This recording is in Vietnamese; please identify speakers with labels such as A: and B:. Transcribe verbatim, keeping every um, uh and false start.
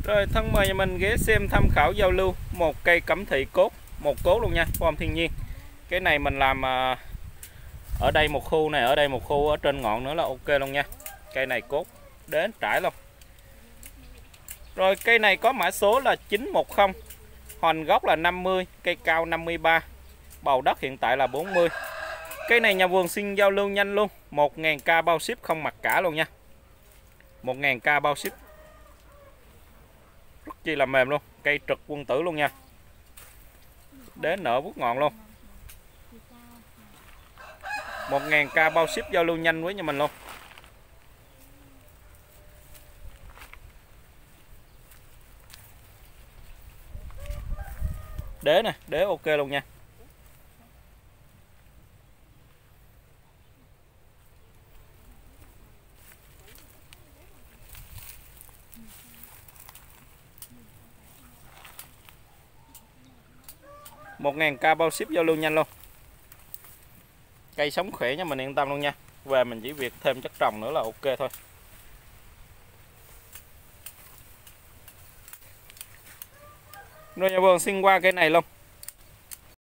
A: Rồi thân mời nhà mình ghé xem tham khảo giao lưu một cây cẩm thị cốt, một cốt luôn nha, form thiên nhiên. Cái này mình làm ở đây một khu này, ở đây một khu, ở trên ngọn nữa là ok luôn nha. Cây này cốt đến trải luôn. Rồi cây này có mã số là chín một không, hoành gốc là năm mươi, cây cao năm mươi ba, bầu đất hiện tại là bốn mươi. Cây này nhà vườn xin giao lưu nhanh luôn, một nghìn k bao ship không mặc cả luôn nha. một nghìn k bao ship. Rất chi là mềm luôn, cây trực quân tử luôn nha. Đến nở bút ngọn luôn. một nghìn k bao ship giao lưu nhanh với nhà mình luôn. Đế nè, đế ok luôn nha. một nghìn k bao ship giao lưu nhanh luôn. Cây sống khỏe nha, mình yên tâm luôn nha. Về mình chỉ việc thêm chất trồng nữa là ok thôi. Rồi nhà vườn xin qua cây này luôn.